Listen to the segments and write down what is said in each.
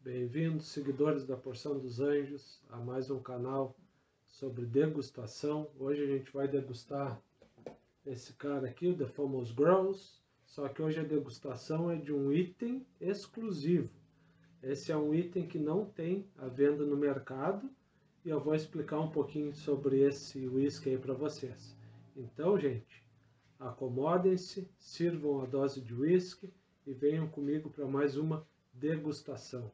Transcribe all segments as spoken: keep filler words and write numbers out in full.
Bem-vindos, seguidores da Porção dos Anjos, a mais um canal sobre degustação. Hoje a gente vai degustar esse cara aqui, o The Famous Grouse, só que hoje a degustação é de um item exclusivo. Esse é um item que não tem à venda no mercado e eu vou explicar um pouquinho sobre esse whisky aí para vocês. Então, gente, acomodem-se, sirvam a dose de whisky e venham comigo para mais uma degustação.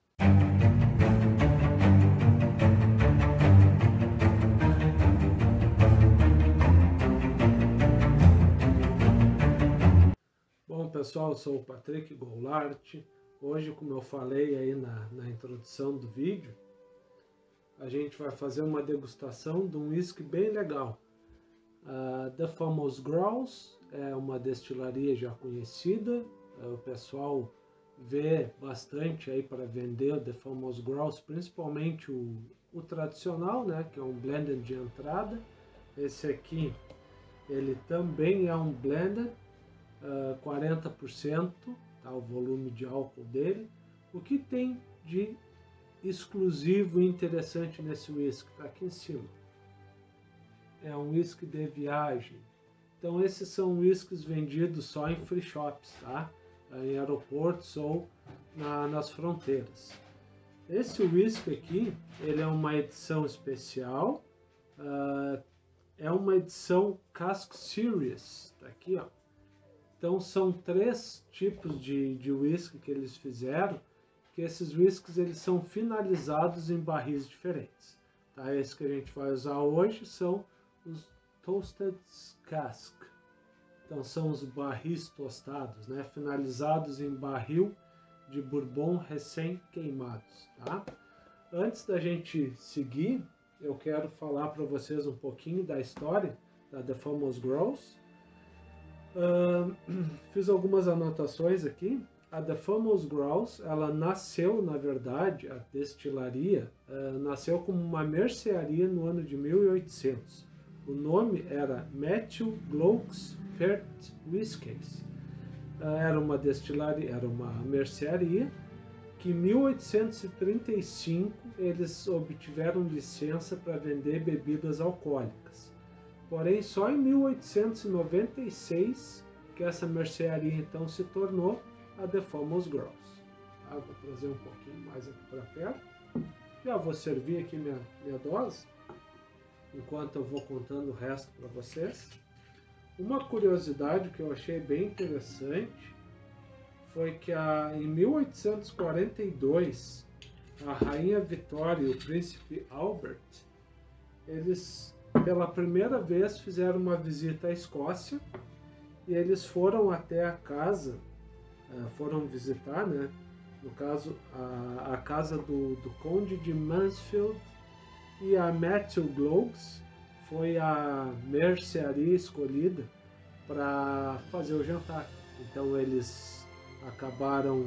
Bom pessoal, eu sou o Patrick Goulart. Hoje, como eu falei aí na, na introdução do vídeo, a gente vai fazer uma degustação de um whisky bem legal. Uh, The Famous Grouse é uma destilaria já conhecida, uh, o pessoal vê bastante aí para vender o The Famous Grouse, principalmente o, o tradicional, né, que é um blended de entrada. Esse aqui, ele também é um blended, uh, quarenta por cento, tá, o volume de álcool dele. O que tem de exclusivo e interessante nesse whisky? Tá aqui em cima. É um whisky de viagem. Então esses são whiskies vendidos só em free shops, tá? Em aeroportos ou na, nas fronteiras. Esse whisky aqui, ele é uma edição especial, uh, é uma edição Cask Series, tá aqui, ó. Então são três tipos de, de whisky que eles fizeram, que esses whiskies eles são finalizados em barris diferentes. Tá? Esse que a gente vai usar hoje são os Toasted Cask. Então são os barris tostados, né? Finalizados em barril de bourbon recém-queimados. Tá? Antes da gente seguir, eu quero falar para vocês um pouquinho da história da The Famous Grouse. Uh, fiz algumas anotações aqui. A The Famous Grouse, ela nasceu, na verdade, a destilaria, uh, nasceu como uma mercearia no ano de mil e oitocentos. O nome era Matthew Glocks Fair Whiskies. Uh, era uma destilaria, era uma mercearia, que em mil oitocentos e trinta e cinco eles obtiveram licença para vender bebidas alcoólicas. Porém, só em mil oitocentos e noventa e seis que essa mercearia então se tornou a The Famous Grouse. Tá? Vou trazer um pouquinho mais aqui para perto. Já vou servir aqui minha, minha dose, enquanto eu vou contando o resto para vocês. Uma curiosidade que eu achei bem interessante foi que a, em mil oitocentos e quarenta e dois, a Rainha Vitória e o Príncipe Albert, eles pela primeira vez fizeram uma visita à Escócia e eles foram até a casa, foram visitar, né, no caso, a, a casa do, do Conde de Mansfield, e a Matthew Glocks foi a mercearia escolhida para fazer o jantar. Então eles acabaram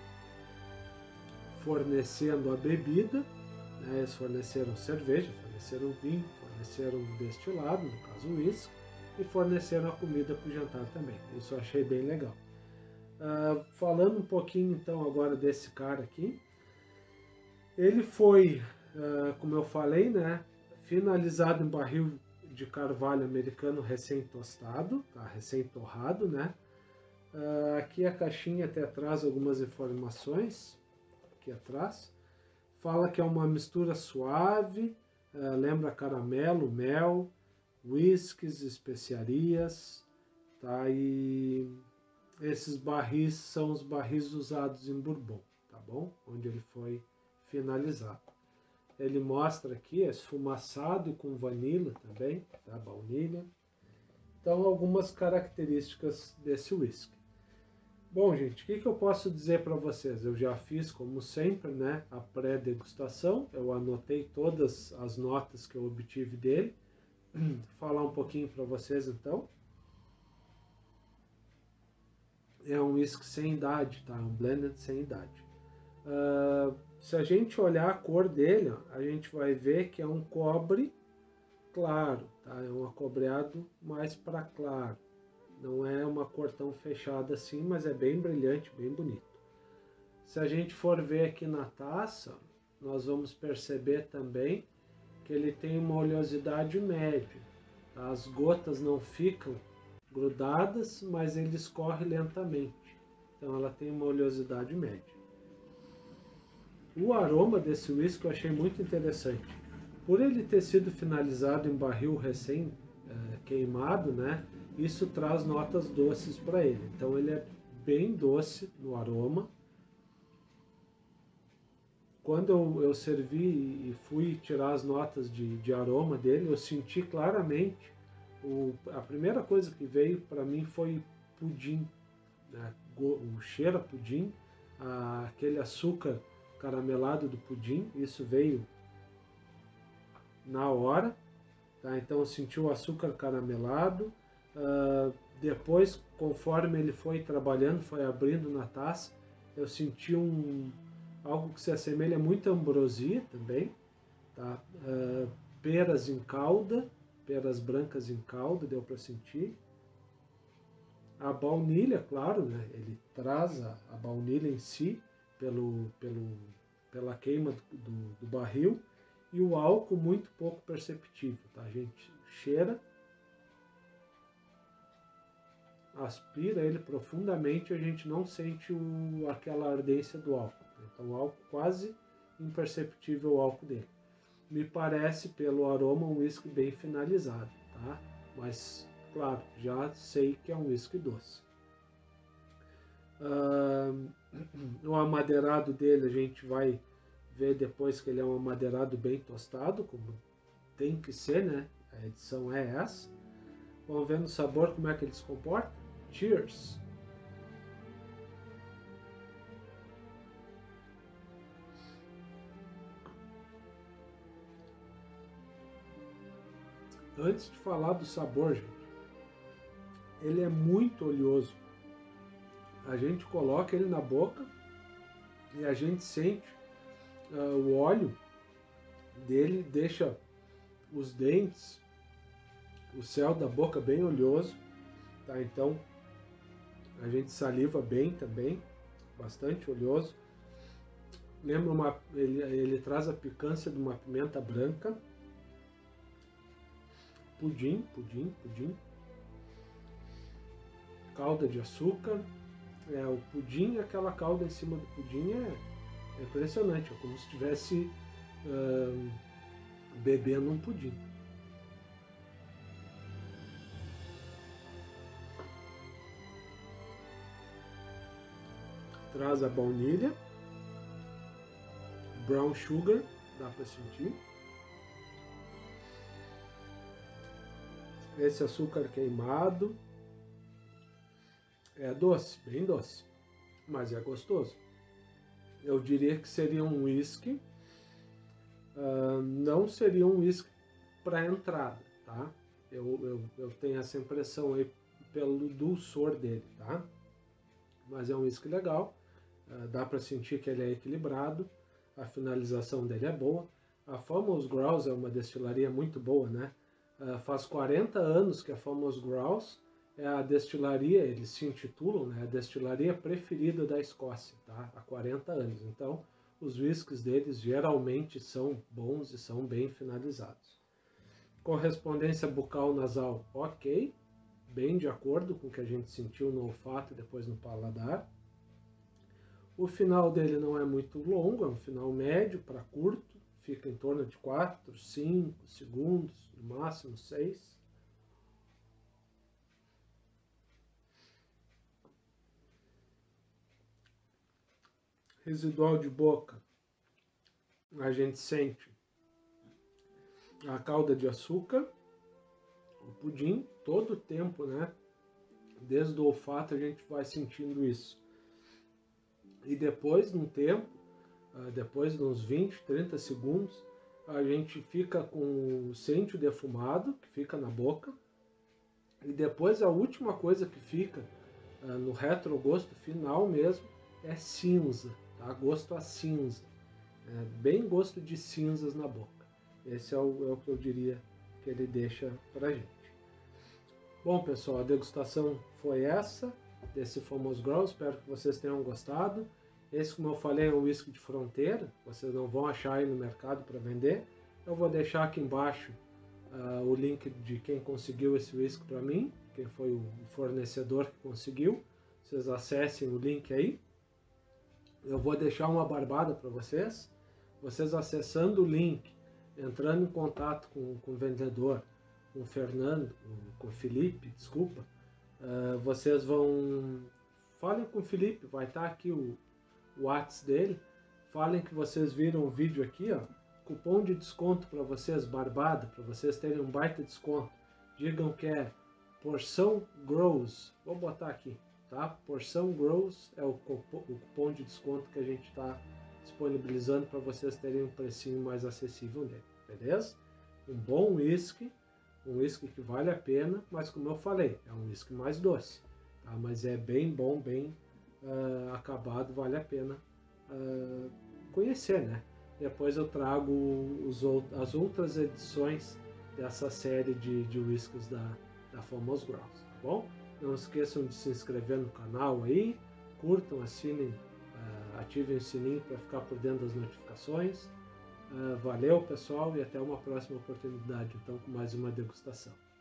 fornecendo a bebida, né, eles forneceram cerveja, forneceram vinho, forneceram destilado, no caso o uísque, e forneceram a comida para o jantar também. Isso eu achei bem legal. Uh, falando um pouquinho então agora desse cara aqui, ele foi, uh, como eu falei, né, finalizado em barril de carvalho americano recém-tostado, tá, recém-torrado, né. Uh, aqui a caixinha até traz algumas informações, aqui atrás, fala que é uma mistura suave, uh, lembra caramelo, mel, whiskies, especiarias, tá, e esses barris são os barris usados em bourbon, tá bom? Onde ele foi finalizado. Ele mostra aqui, é esfumaçado e com vanila também, tá? Baunilha. Então, algumas características desse whisky. Bom, gente, o que, que eu posso dizer para vocês? Eu já fiz, como sempre, né, a pré-degustação. Eu anotei todas as notas que eu obtive dele. Vou falar um pouquinho para vocês, então. É um whisky sem idade, tá? Um blended sem idade. Uh, se a gente olhar a cor dele, ó, a gente vai ver que é um cobre claro, tá? É um acobreado mais para claro. Não é uma cor tão fechada assim, mas é bem brilhante, bem bonito. Se a gente for ver aqui na taça, nós vamos perceber também que ele tem uma oleosidade média. Tá? As gotas não ficam grudadas, mas ele escorre lentamente. Então ela tem uma oleosidade média. O aroma desse whisky eu achei muito interessante. Por ele ter sido finalizado em barril recém é, queimado, né? Isso traz notas doces para ele. Então ele é bem doce no aroma. Quando eu, eu servi e fui tirar as notas de, de aroma dele, eu senti claramente, o, a primeira coisa que veio para mim foi pudim, né? O cheiro a pudim, a, aquele açúcar caramelado do pudim, isso veio na hora, tá? Então eu senti o açúcar caramelado, uh, depois, conforme ele foi trabalhando, foi abrindo na taça, eu senti um... algo que se assemelha muito a ambrosia também, tá? Uh, peras em calda, peras brancas em calda, deu para sentir. A baunilha, claro, né? Ele traz a, a baunilha em si, pelo, pelo, pela queima do, do, do barril, e o álcool muito pouco perceptível, tá? A gente cheira, aspira ele profundamente, a gente não sente o, aquela ardência do álcool. Então o álcool quase imperceptível o álcool dele. Me parece pelo aroma um whisky bem finalizado, tá? Mas claro, já sei que é um whisky doce. Uh, o amadeirado dele a gente vai ver depois que ele é um amadeirado bem tostado, como tem que ser, né? A edição é essa. Vamos ver no sabor como é que ele se comporta. Cheers! Antes de falar do sabor, gente, ele é muito oleoso. A gente coloca ele na boca e a gente sente uh, o óleo dele, deixa os dentes, o céu da boca bem oleoso, tá? Então a gente saliva bem também, bastante oleoso. Lembra uma, ele, ele traz a picância de uma pimenta branca. Pudim, pudim, pudim. Calda de açúcar. É, o pudim, aquela calda em cima do pudim é, é impressionante, é como se estivesse uh, bebendo um pudim. Traz a baunilha, brown sugar, dá para sentir. Esse açúcar queimado. É doce, bem doce, mas é gostoso. Eu diria que seria um whisky, uh, não seria um whisky para entrada, tá? Eu, eu, eu tenho essa impressão aí pelo dulçor dele, tá? Mas é um whisky legal, uh, dá para sentir que ele é equilibrado, a finalização dele é boa. A Famous Grouse é uma destilaria muito boa, né? Uh, faz quarenta anos que a Famous Grouse é a destilaria, eles se intitulam, né, a destilaria preferida da Escócia, tá? Há quarenta anos. Então, os whiskies deles geralmente são bons e são bem finalizados. Correspondência bucal nasal, ok, bem de acordo com o que a gente sentiu no olfato e depois no paladar. O final dele não é muito longo, é um final médio para curto, fica em torno de quatro, cinco segundos, no máximo seis. Residual de boca, a gente sente a calda de açúcar, o pudim, todo o tempo, né? Desde o olfato a gente vai sentindo isso. E depois, num tempo, depois de uns vinte, trinta segundos, a gente fica com, sente o defumado, que fica na boca. E depois a última coisa que fica no retrogosto final mesmo é cinza. Tá? Gosto a cinza, é, bem gosto de cinzas na boca. Esse é o, é o que eu diria que ele deixa pra gente. Bom, pessoal, a degustação foi essa, desse Famous Grouse, espero que vocês tenham gostado. Esse, como eu falei, é um whisky de fronteira, vocês não vão achar aí no mercado para vender. Eu vou deixar aqui embaixo uh, o link de quem conseguiu esse whisky para mim, quem foi o fornecedor que conseguiu. Vocês acessem o link aí. Eu vou deixar uma barbada para vocês. Vocês acessando o link, entrando em contato com, com o vendedor, com o Fernando, com o Felipe, desculpa, uh, vocês vão... Falem com o Felipe, vai estar aqui o, o WhatsApp dele. Falem que vocês viram o vídeo aqui, ó. Cupom de desconto para vocês, barbada, para vocês terem um baita desconto. Digam que é Porção Grows. Vou botar aqui, tá? Porção Grows é o cupom, o cupom de desconto que a gente está disponibilizando para vocês terem um precinho mais acessível dele, beleza? Um bom whisky, um whisky que vale a pena, mas como eu falei, é um whisky mais doce, tá? Mas é bem bom, bem uh, acabado, vale a pena uh, conhecer, né? Depois eu trago os, as outras edições dessa série de, de whiskies da, da Famous Grouse, tá bom? Não esqueçam de se inscrever no canal aí, curtam, assinem, uh, ativem o sininho para ficar por dentro das notificações. Uh, valeu, pessoal, e até uma próxima oportunidade, então, com mais uma degustação.